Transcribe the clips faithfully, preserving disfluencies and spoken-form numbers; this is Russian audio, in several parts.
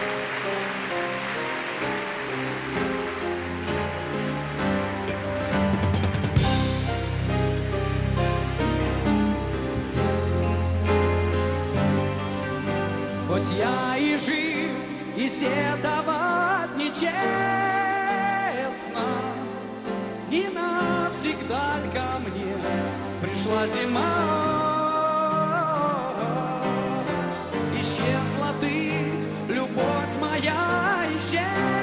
Хоть я и жив, и сетовать нечестно, не навсегда ль ко мне пришла зима. Исчезла ты, любовь моя исчезла,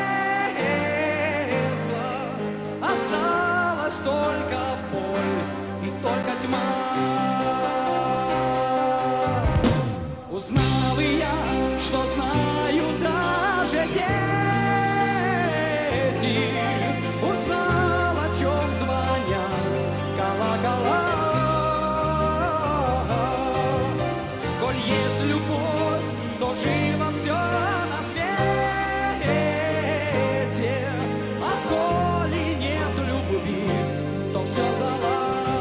осталась только боль и только тьма. Узнал и я, что знаю даже дети, узнал, о чем звонят колокола. Коль есть любовь, то живо все на свете, а коли нет любви, то все зала.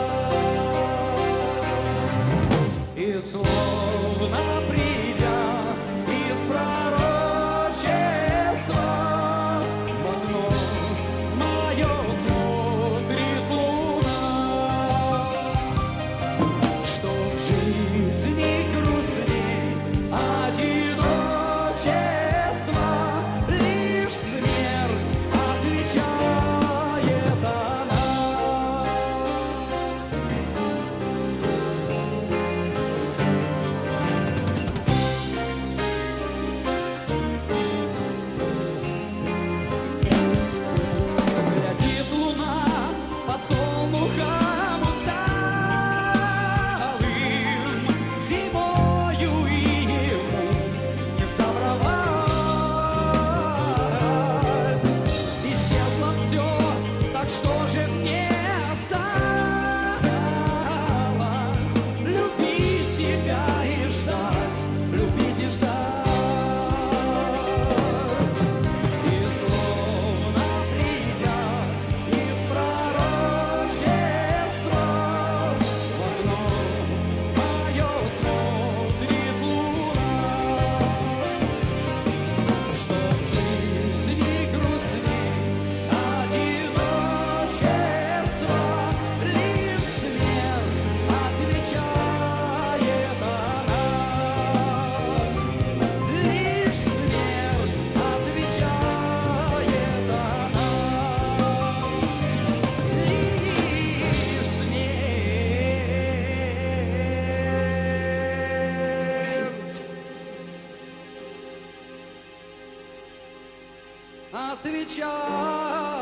И словно придя из пророчества, в окно мое смотрит луна, что в жизни грустней одиночество, лишь смерть отвечает она. Глядит луна под солнухом усталым, зимою и ему не сдобровать. Исчезло все, так что же мне осталось? Любить тебя и ждать, любить и ждать. И словно придя из пророчества, в окно мое смотрит луна, что в жизни грустней одиночество, лишь смерть отвечает она. Лишь смерть отвечает она. Лишь смерть отвечает.